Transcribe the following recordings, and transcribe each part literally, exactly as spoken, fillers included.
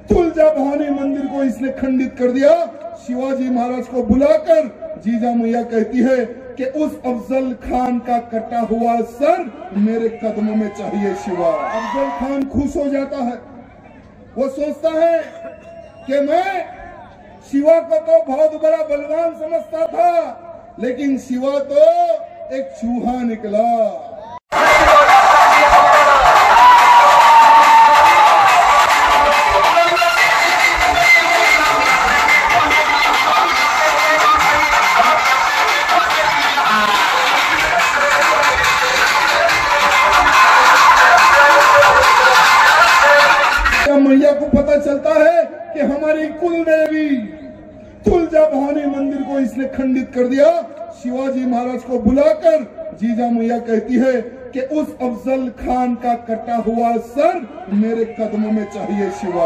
तुलजा भवानी मंदिर को इसने खंडित कर दिया। शिवाजी महाराज को बुलाकर जीजा मैया कहती है कि उस अफजल खान का कटा हुआ सर मेरे कदमों में चाहिए शिवा। अफजल खान खुश हो जाता है, वो सोचता है कि मैं शिवा को तो बहुत बड़ा बलवान समझता था, लेकिन शिवा तो एक चूहा निकला। मैया को पता चलता है कि हमारी कुल देवी तुलजा भवानी मंदिर को इसने खंडित कर दिया। शिवाजी महाराज को बुलाकर जीजा मैया कहती है कि उस अफजल खान का कटा हुआ सर मेरे कदमों में चाहिए शिवा।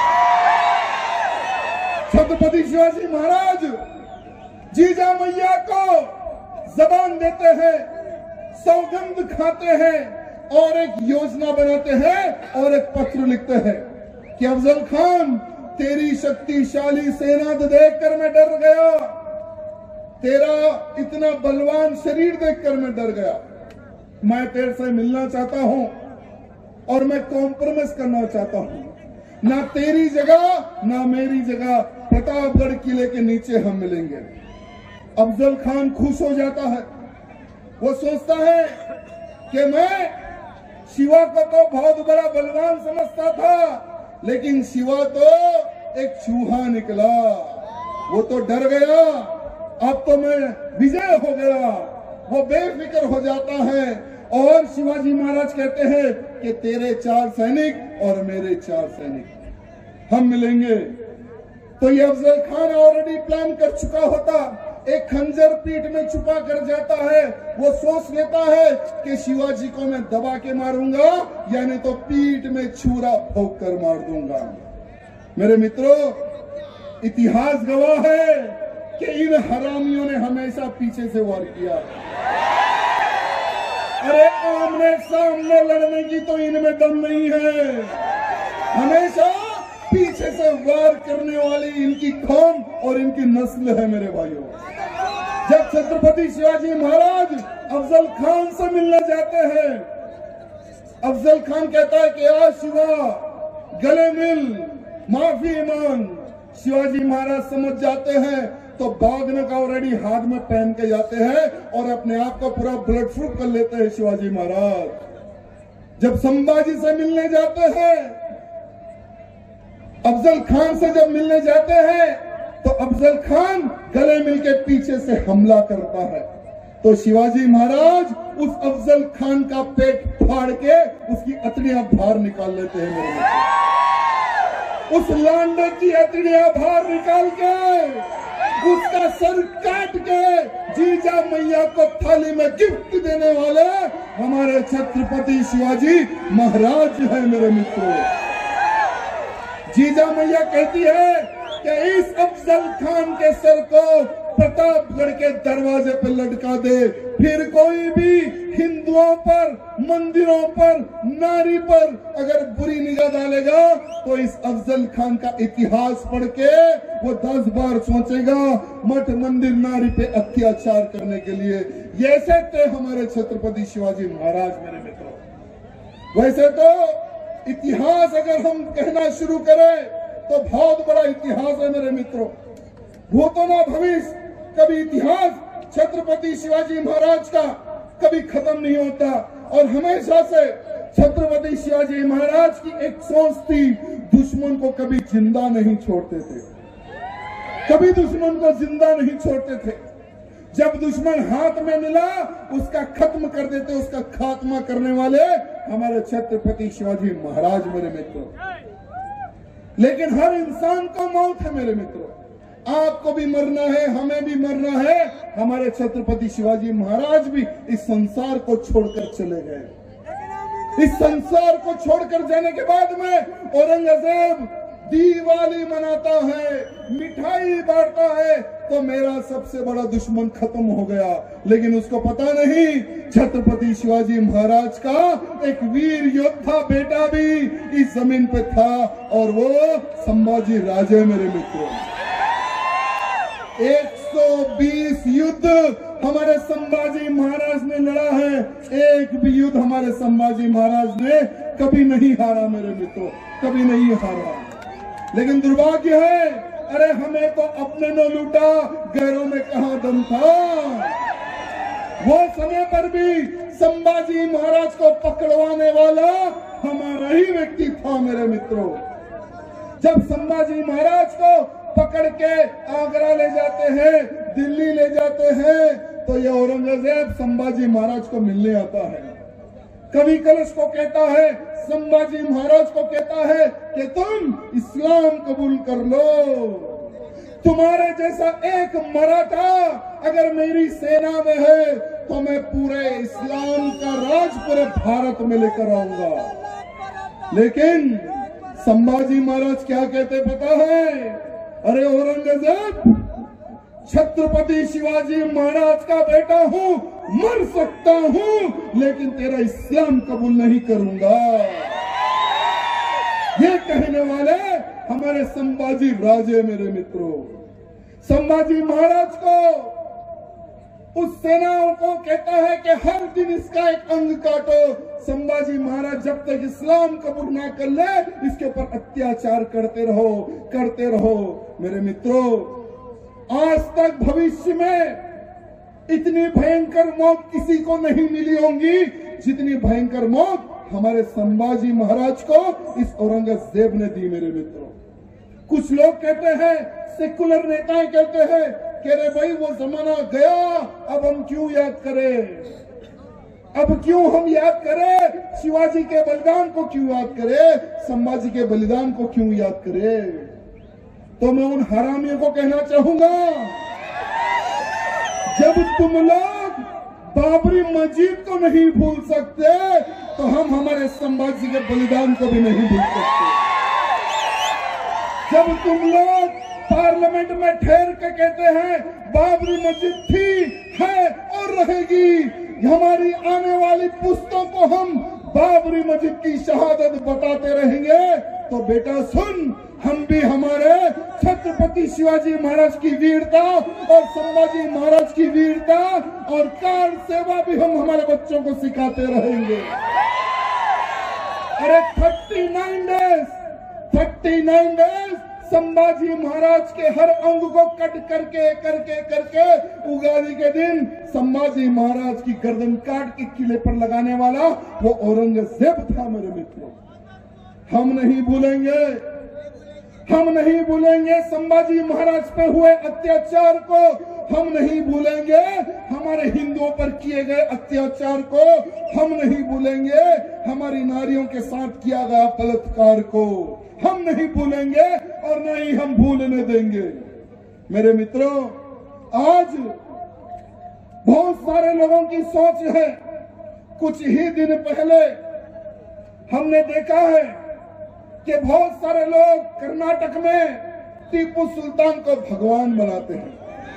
छत्रपति शिवाजी महाराज जीजा मैया को जबान देते हैं, सौगंध खाते हैं और एक योजना बनाते हैं और एक पत्र लिखते हैं कि अफजल खान, तेरी शक्तिशाली सेना देखकर मैं डर गया, तेरा इतना बलवान शरीर देखकर मैं डर गया। मैं तेरे से मिलना चाहता हूं और मैं कॉम्प्रोमाइज करना चाहता हूं। ना तेरी जगह ना मेरी जगह प्रतापगढ़ किले के नीचे हम मिलेंगे। अफजल खान खुश हो जाता है, वो सोचता है कि मैं शिवा को तो बहुत बड़ा बलवान समझता था, लेकिन शिवा तो एक चूहा निकला। वो तो डर गया, अब तो मैं विजय हो गया। वो बेफिक्र हो जाता है और शिवाजी महाराज कहते हैं कि तेरे चार सैनिक और मेरे चार सैनिक हम मिलेंगे। तो ये अफजल खान ऑलरेडी प्लान कर चुका होता, एक खंजर पीठ में छुपा कर जाता है। वो सोच लेता है कि शिवाजी को मैं दबा के मारूंगा, यानी तो पीठ में छुरा ठोक कर मार दूंगा। मेरे मित्रों, इतिहास गवाह है कि इन हरामियों ने हमेशा पीछे से वार किया। अरे आमने सामने लड़ने की तो इनमें दम नहीं है, हमेशा पीछे से वार करने वाली इनकी कौम और इनकी नस्ल है। मेरे भाइयों, जब छत्रपति शिवाजी महाराज अफजल खान से मिलने जाते हैं, अफजल खान कहता है कि आ शिवा, गले मिल, माफी मांग। शिवाजी महाराज समझ जाते हैं तो बागन का ऑलरेडी हाथ में पहन के जाते हैं और अपने आप को पूरा बुलेट प्रूफ कर लेते हैं शिवाजी महाराज। जब संभाजी से मिलने जाते हैं, अफजल खान से जब मिलने जाते हैं, तो अफजल खान गले मिलके पीछे से हमला करता है। तो शिवाजी महाराज उस अफजल खान का पेट फाड़ के उसकी अतड़ियां बाहर निकाल लेते हैं। मेरे मित्र, उस लांडे की अतड़ियां बाहर निकाल के उसका सर काट के जीजा मैया को थाली में गिफ्ट देने वाले हमारे छत्रपति शिवाजी महाराज है। मेरे मित्रों, जीजा मैया कहती है कि इस अफजल खान के सर को प्रतापगढ़ के दरवाजे पर लटका दे, फिर कोई भी हिंदुओं पर, मंदिरों पर, नारी पर अगर बुरी निगाह डालेगा तो इस अफजल खान का इतिहास पढ़ के वो दस बार सोचेगा मठ मंदिर नारी पे अत्याचार करने के लिए। ऐसे थे हमारे छत्रपति शिवाजी महाराज। मेरे मित्रों, वैसे तो इतिहास अगर हम कहना शुरू करें तो बहुत बड़ा इतिहास है। मेरे मित्रों, भूतो न भविष्य, कभी इतिहास छत्रपति शिवाजी महाराज का कभी खत्म नहीं होता। और हमेशा से छत्रपति शिवाजी महाराज की एक सोच थी, दुश्मन को कभी जिंदा नहीं छोड़ते थे, कभी दुश्मन को जिंदा नहीं छोड़ते थे। जब दुश्मन हाथ में मिला उसका खत्म कर देते, उसका खात्मा करने वाले हमारे छत्रपति शिवाजी महाराज। मेरे मित्रों, लेकिन हर इंसान को मौत है। मेरे मित्रों, आपको भी मरना है, हमें भी मरना है। हमारे छत्रपति शिवाजी महाराज भी इस संसार को छोड़कर चले गए। इस संसार को छोड़कर जाने के बाद में औरंगजेब दिवाली मनाता है, मिठाई बांटता है, तो मेरा सबसे बड़ा दुश्मन खत्म हो गया। लेकिन उसको पता नहीं छत्रपति शिवाजी महाराज का एक वीर योद्धा बेटा भी इस जमीन पे था, और वो संभाजी राजे। मेरे मित्रों, एक सौ बीस युद्ध हमारे संभाजी महाराज ने लड़ा है, एक भी युद्ध हमारे संभाजी महाराज ने कभी नहीं हारा। मेरे मित्रों, कभी नहीं हारा। लेकिन दुर्भाग्य है, अरे हमें तो अपने ने लूटा, गैरों में कहां दम था। वो समय पर भी संभाजी महाराज को पकड़वाने वाला हमारा ही व्यक्ति था। मेरे मित्रों, जब संभाजी महाराज को पकड़ के आगरा ले जाते हैं, दिल्ली ले जाते हैं, तो ये औरंगजेब संभाजी महाराज को मिलने आता है। कवि कलश को कहता है, संभाजी महाराज को कहता है कि तुम इस्लाम कबूल कर लो। तुम्हारे जैसा एक मराठा अगर मेरी सेना में है तो मैं पूरे इस्लाम का राज पूरे भारत में लेकर आऊंगा। लेकिन संभाजी महाराज क्या कहते पता है? अरे औरंगजेब, छत्रपति शिवाजी महाराज का बेटा हूँ, मर सकता हूँ, लेकिन तेरा इस्लाम कबूल नहीं करूंगा। ये कहने वाले हमारे संभाजी राजे। मेरे मित्रों, संभाजी महाराज को, उस सेनाओं को कहता है कि हर दिन इसका एक अंग काटो। संभाजी महाराज जब तक इस्लाम कबूल ना कर ले, इसके ऊपर अत्याचार करते रहो, करते रहो। मेरे मित्रों, आज तक भविष्य में इतनी भयंकर मौत किसी को नहीं मिली होंगी जितनी भयंकर मौत हमारे संभाजी महाराज को इस औरंगजेब ने दी। मेरे मित्रों, कुछ लोग कहते हैं, सेकुलर नेताएं कहते हैं कि अरे भाई वो जमाना गया, अब हम क्यों याद करें, अब क्यों हम याद करें, शिवाजी के बलिदान को क्यों याद करें, संभाजी के बलिदान को क्यों याद करें। तो मैं उन हरामियों को कहना चाहूंगा, जब तुम लोग बाबरी मस्जिद को नहीं भूल सकते तो हम हमारे संभाजी के बलिदान को भी नहीं भूल सकते। जब तुम लोग पार्लियामेंट में ठहर के कहते हैं बाबरी मस्जिद थी, है और रहेगी, हमारी आने वाली पुश्तों को हम बाबरी मस्जिद की शहादत बताते रहेंगे, तो बेटा सुन, हम भी हमारे छत्रपति शिवाजी महाराज की वीरता और संभाजी महाराज की वीरता और कार सेवा भी हम हमारे बच्चों को सिखाते रहेंगे। अरे thirty nine days thirty nine days Sambhaji Maharaj के हर अंग को कट करके करके करके उगादी के दिन संभाजी महाराज की गर्दन काट के किले पर लगाने वाला वो औरंगजेब था। मेरे मित्रों, हम नहीं भूलेंगे, हम नहीं भूलेंगे संभाजी महाराज पे हुए अत्याचार को, हम नहीं भूलेंगे हमारे हिंदुओं पर किए गए अत्याचार को, हम नहीं भूलेंगे हमारी नारियों के साथ किया गया बलात्कार को, हम नहीं भूलेंगे और न ही हम भूलने देंगे। मेरे मित्रों, आज बहुत सारे लोगों की सोच है, कुछ ही दिन पहले हमने देखा है कि बहुत सारे लोग कर्नाटक में टीपू सुल्तान को भगवान बनाते हैं,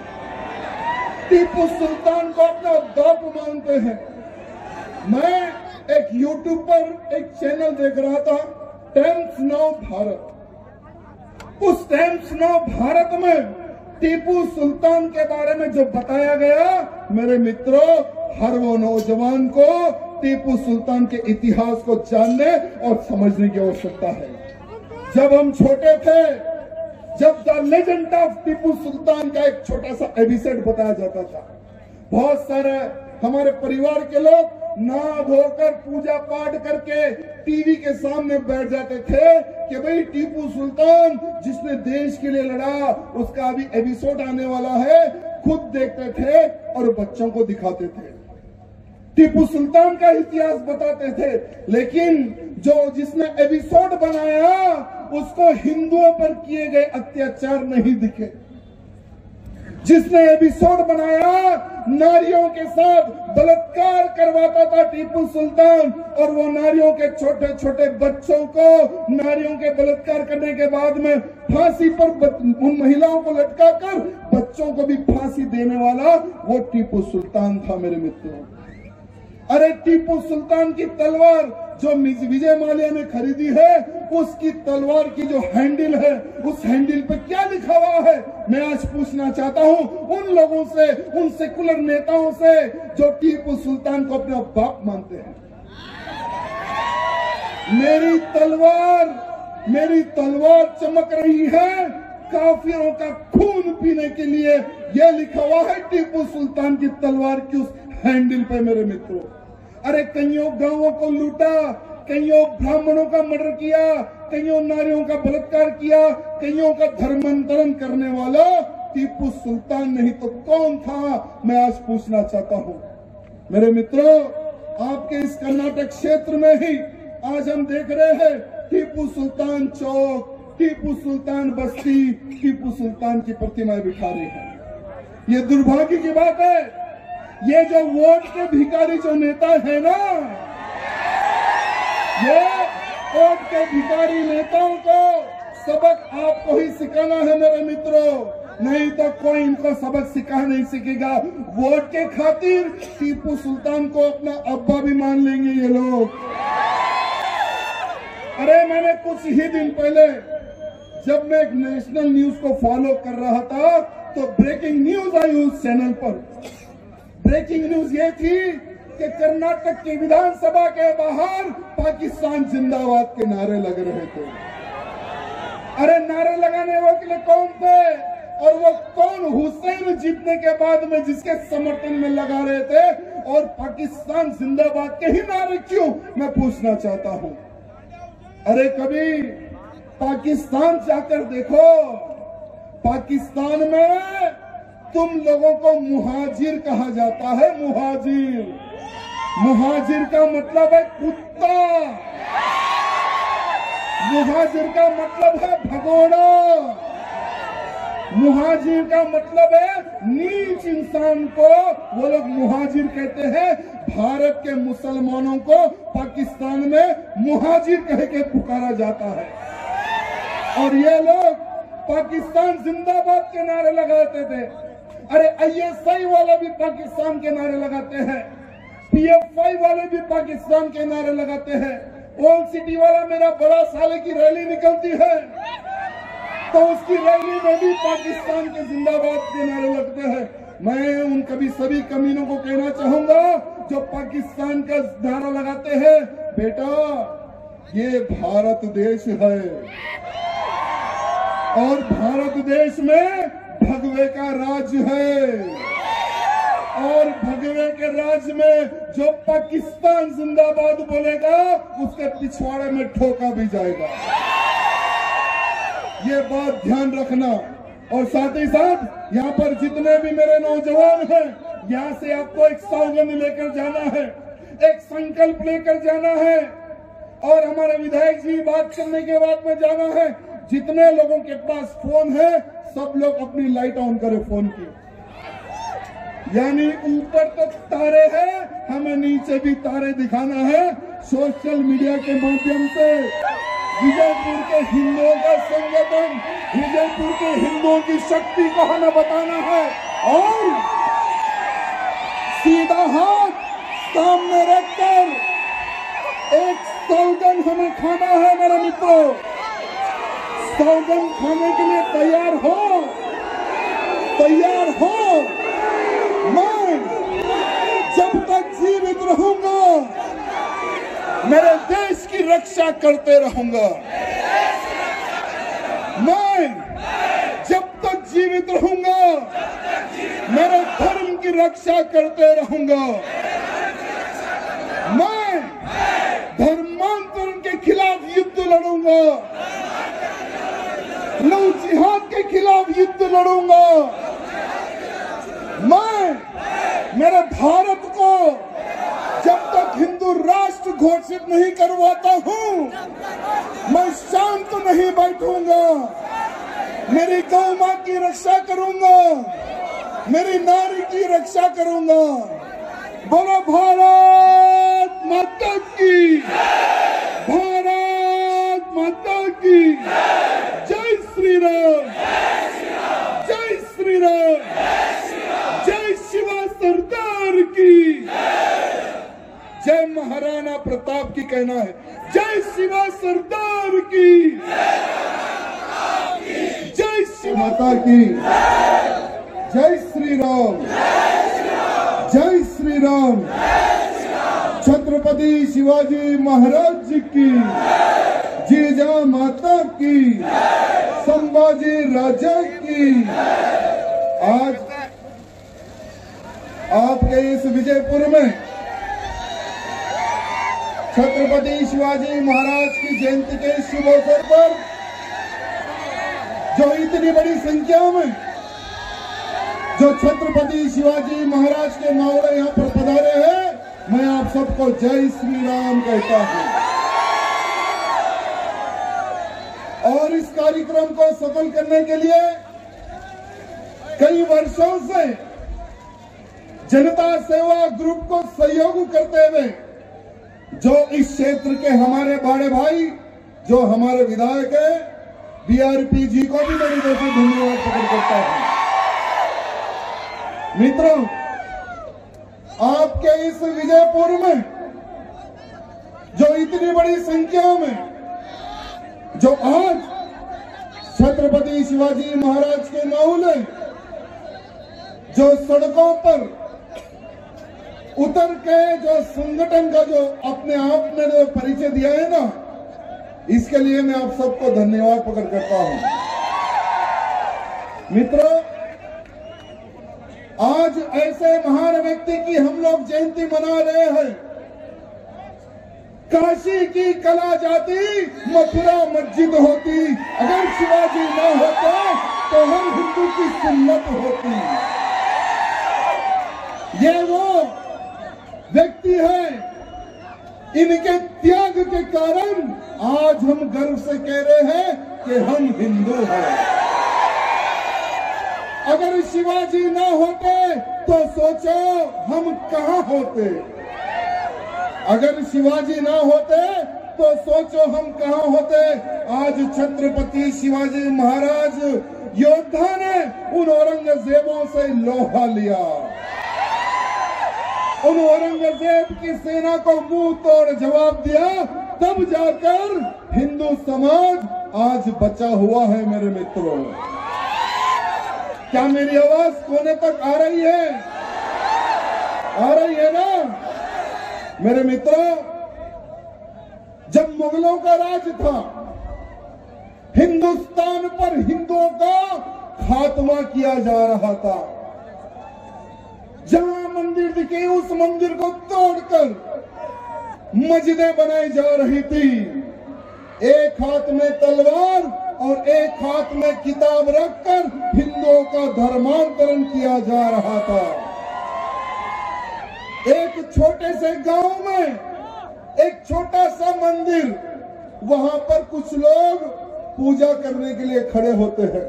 टीपू सुल्तान को अपना बाप मानते हैं। मैं एक यूट्यूब पर एक चैनल देख रहा था, टाइम्स नाउ भारत। उस टाइम्स नाउ भारत में टीपू सुल्तान के बारे में जो बताया गया, मेरे मित्रों, हर वो नौजवान को टीपू सुल्तान के इतिहास को जानने और समझने की आवश्यकता है। जब हम छोटे थे, जब the legend of Tipu Sultan का एक छोटा सा एपिसोड बताया जाता था, बहुत सारे हमारे परिवार के लोग नहा धोकर पूजा पाठ करके टीवी के सामने बैठ जाते थे कि भाई टीपू सुल्तान जिसने देश के लिए लड़ा, उसका अभी एपिसोड आने वाला है, खुद देखते थे और बच्चों को दिखाते थे, टीपू सुल्तान का इतिहास बताते थे। लेकिन जो जिसने एपिसोड बनाया उसको हिंदुओं पर किए गए अत्याचार नहीं दिखे, जिसने एपिसोड बनाया नारियों के साथ बलात्कार करवाता था टीपू सुल्तान, और वो नारियों के छोटे छोटे बच्चों को नारियों के बलात्कार करने के बाद में फांसी पर उन महिलाओं को लटका कर बच्चों को भी फांसी देने वाला वो टीपू सुल्तान था मेरे मित्रों। अरे टीपू सुल्तान की तलवार जो विजय माल्या ने खरीदी है, उसकी तलवार की जो हैंडल है, उस हैंडल पे क्या लिखा हुआ है? मैं आज पूछना चाहता हूं उन लोगों से, उन सेकुलर नेताओं से जो टीपू सुल्तान को अपना बाप मानते हैं। मेरी तलवार मेरी तलवार चमक रही है काफिरों का खून पीने के लिए, यह लिखा हुआ है टीपू सुल्तान की तलवार की उस हैंडल पे मेरे मित्रों। अरे कईयों गांवों को लूटा, कईयों ब्राह्मणों का मर्डर किया, कईयों नारियों का बलात्कार किया, कईयों का धर्मांतरण करने वाला टीपू सुल्तान नहीं तो कौन था? मैं आज पूछना चाहता हूं मेरे मित्रों। आपके इस कर्नाटक क्षेत्र में ही आज हम देख रहे हैं टीपू सुल्तान चौक, टीपू सुल्तान बस्ती, टीपू सुल्तान की प्रतिमाएं बिठा रहे हैं। ये दुर्भाग्य की बात है। ये जो वोट के भिखारी जो नेता है ना, ये वोट के भिखारी नेताओं को सबक आपको ही सिखाना है मेरे मित्रों, नहीं तो कोई इनको सबक सिखा नहीं सीखेगा। वोट के खातिर टीपू सुल्तान को अपना अब्बा भी मान लेंगे ये लोग। अरे मैंने कुछ ही दिन पहले जब मैं एक नेशनल न्यूज को फॉलो कर रहा था तो ब्रेकिंग न्यूज आई उस चैनल पर। ब्रेकिंग न्यूज ये थी कि कर्नाटक की विधानसभा के बाहर पाकिस्तान जिंदाबाद के नारे लग रहे थे। अरे नारे लगाने वाले के लिए कौन थे? और वो कौन हुसैन जीतने के बाद में जिसके समर्थन में लगा रहे थे? और पाकिस्तान जिंदाबाद के ही नारे क्यों? मैं पूछना चाहता हूं। अरे कभी पाकिस्तान जाकर देखो, पाकिस्तान में तुम लोगों को मुहाजिर कहा जाता है। मुहाजिर मुहाजिर का मतलब है कुत्ता, मुहाजिर का मतलब है भगोड़ा, मुहाजिर का मतलब है नीच इंसान को वो लोग मुहाजिर कहते हैं। भारत के मुसलमानों को पाकिस्तान में मुहाजिर कह के पुकारा जाता है, और ये लोग पाकिस्तान जिंदाबाद के नारे लगाते थे। अरे आई एस आई वाले भी पाकिस्तान के नारे लगाते हैं, पी एफ आई वाले भी पाकिस्तान के नारे लगाते हैं। ओल्ड सिटी वाला मेरा बड़ा साले की रैली निकलती है तो उसकी रैली में भी पाकिस्तान के जिंदाबाद के नारे लगते हैं। मैं उन कभी सभी कमीनों को कहना चाहूंगा जो पाकिस्तान का नारा लगाते हैं, बेटा ये भारत देश है, और भारत देश में भगवे का राज है, और भगवे के राज में जो पाकिस्तान जिंदाबाद बोलेगा उसके पिछवाड़े में ठोका भी जाएगा। ये बात ध्यान रखना। और साथ ही साथ यहाँ पर जितने भी मेरे नौजवान हैं, यहाँ से आपको एक सौगंध लेकर जाना है, एक संकल्प लेकर जाना है, और हमारे विधायक जी बात करने के बाद में जाना है। जितने लोगों के पास फोन है सब लोग अपनी लाइट ऑन करें फोन की, यानी ऊपर तक तारे हैं, हमें नीचे भी तारे दिखाना है। सोशल मीडिया के माध्यम से विजयपुर के हिंदुओं का संगठन, विजयपुर के हिंदुओं की शक्ति को हमें बताना है, और सीधा हाथ सामने रखकर एक सौगंध हमें खाना है मेरे मित्रों। सौगंध खाने के लिए तैयार हो, तैयार हो। मैं जब तक जीवित रहूंगा मेरे देश की रक्षा करते रहूंगा। मैं जब तक जीवित रहूंगा मेरे धर्म की रक्षा करते रहूंगा। मैं धर्मांतरण के खिलाफ युद्ध लड़ूंगा, लव जिहाद के खिलाफ युद्ध लड़ूंगा। मैं मेरे भारत को जब तक हिंदू राष्ट्र घोषित नहीं करवाता हूं मैं शांत नहीं बैठूंगा। मेरी गौ मां की रक्षा करूंगा, मेरी नारी की रक्षा करूंगा। बोलो भारत माता की, भारत माता की जय श्री राम, जय श्री राम, जय शिवा सरदार की, जय महाराणा प्रताप की कहना है, जय शिवा सरदार की, जय शिव माता की, जय श्री राम, जय श्री राम, छत्रपति शिवाजी महाराज जी की, जीजा माता की, संभाजी राजा की। आज आपके इस विजयपुर में छत्रपति शिवाजी महाराज की जयंती के शुभ अवसर पर जो इतनी बड़ी संख्या में जो छत्रपति शिवाजी महाराज के नावड़े यहाँ पर पधारे हैं, मैं आप सबको जय श्री राम कहता हूँ। और इस कार्यक्रम को सफल करने के लिए कई वर्षों से जनता सेवा ग्रुप को सहयोग करते हुए जो इस क्षेत्र के हमारे बड़े भाई, जो हमारे विधायक है बीआरपी जी को भी मेरी तरफ से धन्यवाद प्रकट करता हूं। मित्रों, आपके इस विजयपुर में जो इतनी बड़ी संख्या में जो आज छत्रपति शिवाजी महाराज के नाम ने जो सड़कों पर उतर के जो संगठन का जो अपने आप में जो परिचय दिया है ना, इसके लिए मैं आप सबको धन्यवाद प्रकट करता हूं। मित्रों, आज ऐसे महान व्यक्ति की हम लोग जयंती मना रहे हैं। काशी की कला जाती, मथुरा मस्जिद होती, अगर शिवाजी ना होते तो हम हिंदू की सुन्नत होती। ये वो व्यक्ति है, इनके त्याग के कारण आज हम गर्व से कह रहे हैं कि हम हिंदू हैं। अगर शिवाजी ना होते तो सोचो हम कहां होते। अगर शिवाजी ना होते तो सोचो हम कहां होते। आज छत्रपति शिवाजी महाराज योद्धा ने उन औरंगजेबों से लोहा लिया, उन औरंगजेब की सेना को मुंह तोड़ जवाब दिया, तब जाकर हिंदू समाज आज बचा हुआ है। मेरे मित्रों, क्या मेरी आवाज कोने तक आ रही है? आ रही है ना? मेरे मित्रों, जब मुगलों का राज था, हिंदुस्तान पर हिंदुओं का खात्मा किया जा रहा था। जहां मंदिर दिखे उस मंदिर को तोड़कर मस्जिदें बनाई जा रही थी। एक हाथ में तलवार और एक हाथ में किताब रखकर हिंदुओं का धर्मांतरण किया जा रहा था। एक छोटे से गांव में एक छोटा सा मंदिर, वहां पर कुछ लोग पूजा करने के लिए खड़े होते हैं।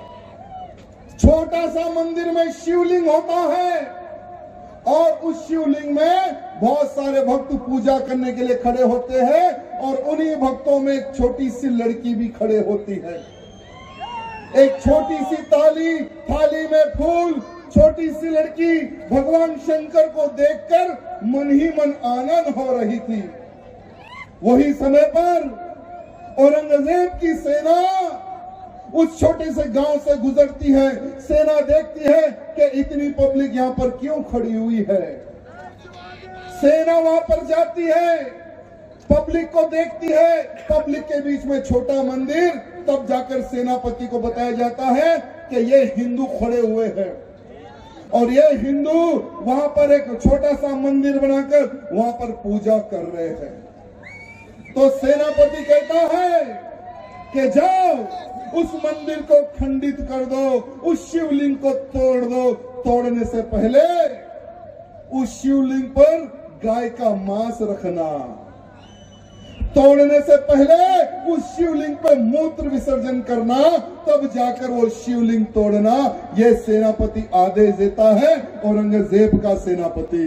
छोटा सा मंदिर में शिवलिंग होता है और उस शिवलिंग में बहुत सारे भक्त पूजा करने के लिए खड़े होते हैं और उन्हीं भक्तों में एक छोटी सी लड़की भी खड़े होती है। एक छोटी सी थाली थाली में फूल, छोटी सी लड़की भगवान शंकर को देखकर मन ही मन आनंद हो रही थी। वही समय पर औरंगजेब की सेना उस छोटे से गांव से गुजरती है। सेना देखती है कि इतनी पब्लिक यहाँ पर क्यों खड़ी हुई है। सेना वहां पर जाती है, पब्लिक को देखती है, पब्लिक के बीच में छोटा मंदिर। तब जाकर सेनापति को बताया जाता है कि ये हिंदू खड़े हुए हैं और ये हिंदू वहां पर एक छोटा सा मंदिर बनाकर वहां पर पूजा कर रहे हैं। तो सेनापति कहता है कि जाओ उस मंदिर को खंडित कर दो, उस शिवलिंग को तोड़ दो। तोड़ने से पहले उस शिवलिंग पर गाय का मांस रखना। तोड़ने से पहले उस शिवलिंग पे मूत्र विसर्जन करना, तब जाकर वो शिवलिंग तोड़ना। ये सेनापति आदेश देता है, औरंगजेब का सेनापति।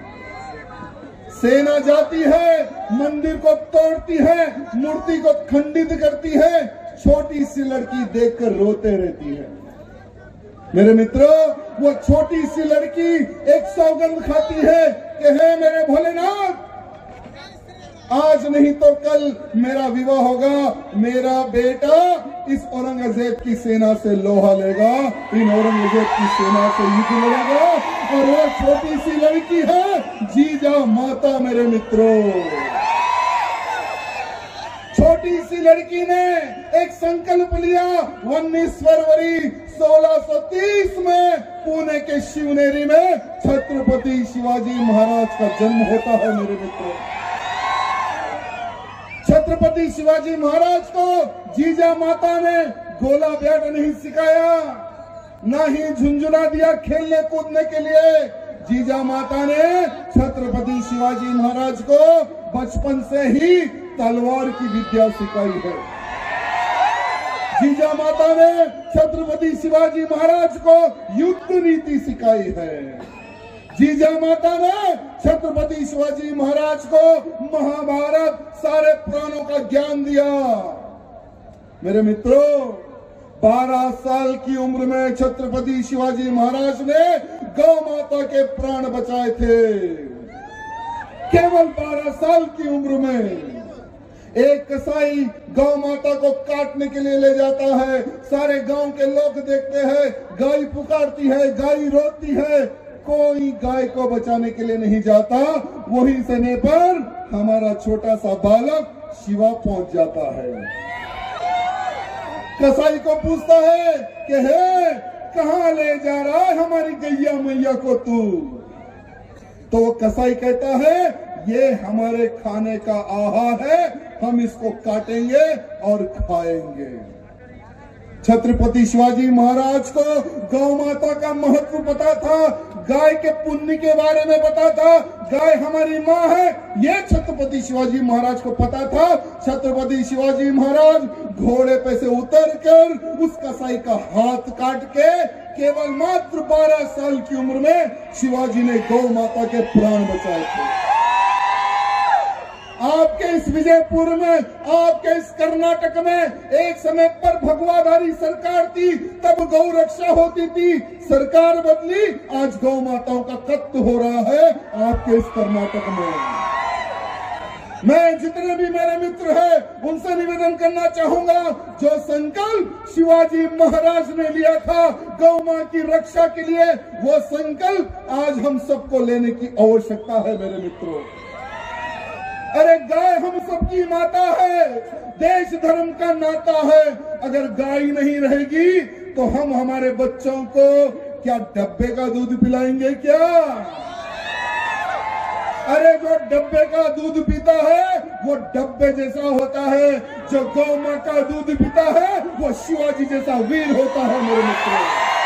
सेना जाती है, मंदिर को तोड़ती है, मूर्ति को खंडित करती है, छोटी सी लड़की देखकर रोते रहती है। मेरे मित्रों, वो छोटी सी लड़की एक सौगंध खाती है कि हे मेरे भोलेनाथ, आज नहीं तो कल मेरा विवाह होगा, मेरा बेटा इस औरंगजेब की सेना से लोहा लेगा, इन औरंगजेब की सेना से युद्ध लड़ेगा। और वो छोटी सी लड़की है जीजा माता। मेरे मित्रों, छोटी सी लड़की ने एक संकल्प लिया। उन्नीस फरवरी सोलह सौ तीस में पुणे के शिवनेरी में छत्रपति शिवाजी महाराज का जन्म होता है। मेरे मित्रों, छत्रपति शिवाजी महाराज को जीजा माता ने गोला बैट नहीं सिखाया, ना ही झुंझुना दिया खेलने कूदने के लिए। जीजा माता ने छत्रपति शिवाजी महाराज को बचपन से ही तलवार की विद्या सिखाई है। जीजा माता ने छत्रपति शिवाजी महाराज को युद्ध नीति सिखाई है। जीजा माता ने छत्रपति शिवाजी महाराज को महाभारत सारे पुराणों का ज्ञान दिया। मेरे मित्रों, बारह साल की उम्र में छत्रपति शिवाजी महाराज ने गौ माता के प्राण बचाए थे। केवल बारह साल की उम्र में एक कसाई गौ माता को काटने के लिए ले जाता है। सारे गांव के लोग देखते हैं, गाय पुकारती है, गाय रोती है, कोई गाय को बचाने के लिए नहीं जाता। वही समय पर हमारा छोटा सा बालक शिवा पहुंच जाता है। कसाई को पूछता है कि हे, कहां ले जा रहा है हमारी गैया मैया को तू? तो वो कसाई कहता है, ये हमारे खाने का आहार है, हम इसको काटेंगे और खाएंगे। छत्रपति शिवाजी महाराज को गौ माता का महत्व पता था, गाय के पुण्य के बारे में पता था। गाय हमारी माँ है, ये छत्रपति शिवाजी महाराज को पता था। छत्रपति शिवाजी महाराज घोड़े पे से उतरकर उस कसाई का हाथ काट के केवल मात्र बारह साल की उम्र में शिवाजी ने गौ माता के प्राण बचाए थे। आपके इस विजयपुर में, आपके इस कर्नाटक में एक समय पर भगवाधारी सरकार थी, तब गौ रक्षा होती थी। सरकार बदली, आज गौ माताओं का कत्ल हो रहा है आपके इस कर्नाटक में। मैं जितने भी मेरे मित्र हैं उनसे निवेदन करना चाहूंगा, जो संकल्प शिवाजी महाराज ने लिया था गौ मां की रक्षा के लिए, वो संकल्प आज हम सबको लेने की आवश्यकता है। मेरे मित्रों, अरे गाय हम सबकी माता है, देश धर्म का नाता है। अगर गाय नहीं रहेगी तो हम हमारे बच्चों को क्या डब्बे का दूध पिलाएंगे क्या? अरे जो डब्बे का दूध पीता है वो डब्बे जैसा होता है, जो गौ मां का दूध पीता है वो शिवाजी जैसा वीर होता है। मेरे मित्रों,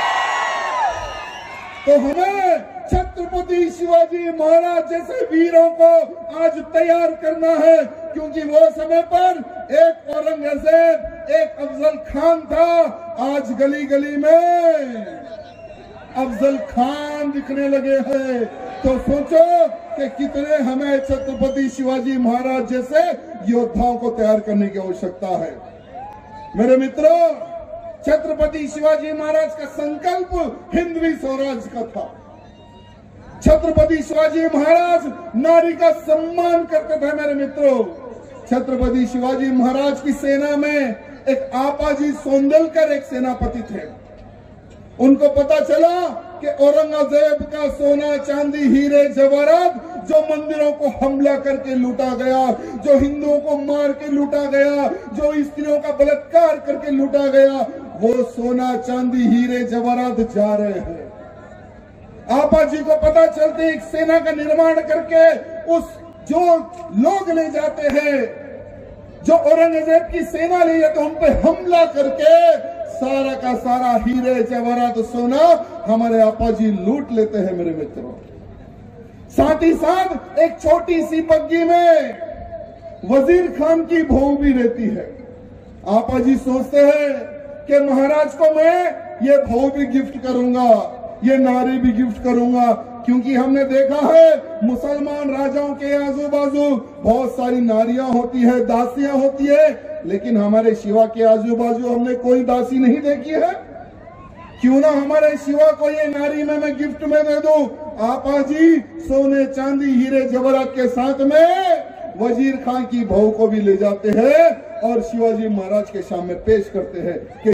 तो हमें छत्रपति शिवाजी महाराज जैसे वीरों को आज तैयार करना है, क्योंकि वो समय पर एक औरंगजेब, एक अफजल खान था। आज गली गली में अफजल खान दिखने लगे हैं। तो सोचो कि कितने हमें छत्रपति शिवाजी महाराज जैसे योद्धाओं को तैयार करने की आवश्यकता है। मेरे मित्रों, छत्रपति शिवाजी महाराज का संकल्प हिंदवी स्वराज का था। छत्रपति शिवाजी महाराज नारी का सम्मान करते थे। मेरे मित्रों, छत्रपति शिवाजी महाराज की सेना में एक आपाजी सोंदलकर एक सेनापति थे। उनको पता चला कि औरंगजेब का सोना चांदी हीरे जवाहरात जो मंदिरों को हमला करके लूटा गया, जो हिंदुओं को मार के लूटा गया, जो स्त्रियों का बलात्कार करके लूटा गया, वो सोना चांदी हीरे जवाहरात जा रहे हैं। आपा जी को पता चलते एक सेना का निर्माण करके उस जो लोग ले जाते हैं, जो औरंगजेब की सेना ले जाते, उन पे हमला करके सारा का सारा हीरे जवाहरात सोना हमारे आपा जी लूट लेते हैं। मेरे मित्रों, साथ ही साथ एक छोटी सी बग्गी में वजीर खान की बहू भी रहती है। आपा जी सोचते हैं कि महाराज को मैं ये बहू भी गिफ्ट करूंगा, ये नारी भी गिफ्ट करूंगा, क्योंकि हमने देखा है मुसलमान राजाओं के आजू बाजू बहुत सारी नारियां होती है, दासियां होती है, लेकिन हमारे शिवा के आजू बाजू हमने कोई दासी नहीं देखी है। क्यों ना हमारे शिवा को ये नारी में मैं गिफ्ट में दे दूं। आपा जी सोने चांदी हीरे जवाहरात के साथ में वजीर खान की बहू को भी ले जाते हैं और शिवाजी महाराज के सामने पेश करते हैं कि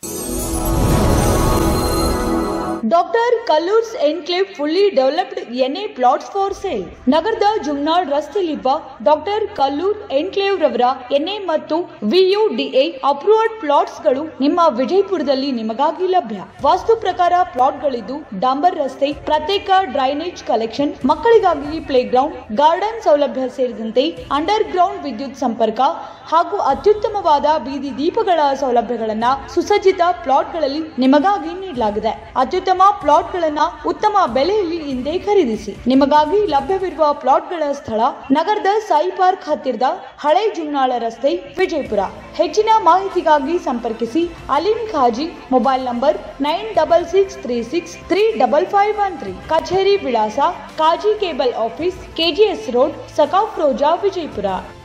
doctor Kallurs enclave fully developed NA plots for sale. ನಗರದ ಜುಮ್ನಾಳ್ ರಸ್ತೆಯಲ್ಲಿರುವ ಡಾಕ್ಟರ್ ಕಲ್ಲೂರ್ ಎನ್ಕ್ಲೇವ್ ರವರ ಎನ್ಎ ಮತ್ತು ವಿಯುಡಿಎ ಅಪ್ರೂವ್ಡ್ ಪ್ಲಾಟ್ಸ್ ಗಳು ನಿಮ್ಮ ವಿಜಯಪುರದಲ್ಲಿ ನಿಮಗಾಗಿ ಲಭ್ಯ. ವಾಸ್ತು ಪ್ರಕಾರ ಪ್ಲಾಟ್ಗಳಿದ್ದು ಡಾಂಬರ್ ರಸ್ತೆ, ಪ್ರತ್ಯೇಕ ಡ್ರೈನೇಜ್ ಕಲೆಕ್ಷನ್, ಮಕ್ಕಳಿಗಾಗಿ ಪ್ಲೇ ಗ್ರೌಂಡ್, ಗಾರ್ಡನ್ ಸೌಲಭ್ಯ ಸೇರಿದಂತೆ ಅಂಡರ್ ಗ್ರೌಂಡ್ ವಿದ್ಯುತ್ ಸಂಪರ್ಕ ಹಾಗೂ ಅತ್ಯುತ್ತಮವಾದ ಬೀದಿ ದೀಪಗಳ ಸೌಲಭ್ಯಗಳನ್ನ ಸುಸಜ್ಜಿತ ಪ್ಲಾಟ್ಗಳಲ್ಲಿ ನಿಮಗಾಗಿ ನೀಡಲಾಗಿದೆ. ಅತ್ಯುತ್ತಮ ಪ್ಲಾಟ್ಗಳನ್ನ ಉತ್ತಮ ಬೆಲೆಯಲ್ಲಿ ಹಿಂದೆ ಖರೀದಿಸಿ. ನಿಮಗಾಗಿ ಲಭ್ಯವಿರುವ ಪ್ಲಾಟ್ಗಳ ಸ್ಥಳ ನಗರದ ಸಾಯಿ ಪಾರ್ಕ್ ಹತ್ತಿರದ ಹಳೆ ಜುಮ್ನಾಳ ರಸ್ತೆ, ವಿಜಯಪುರ. ಹೆಚ್ಚಿನ ಮಾಹಿತಿಗಾಗಿ ಸಂಪರ್ಕಿಸಿ Alim Khazi. Mobile number nine double six three six three double five one three. ಕಚೇರಿ ವಿಳಾಸ Kazi cable office, KGS road, Sakaf Roza, Vijayapura.